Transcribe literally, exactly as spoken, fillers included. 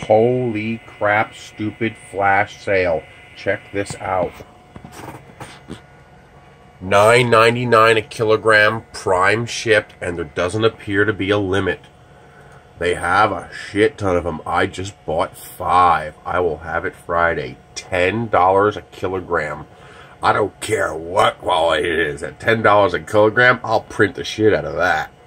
Holy crap, stupid flash sale. Check this out. nine ninety-nine a kilogram, prime shipped, and there doesn't appear to be a limit. They have a shit ton of them. I just bought five. I will have it Friday. ten dollars a kilogram. I don't care what quality it is. At ten dollars a kilogram, I'll print the shit out of that.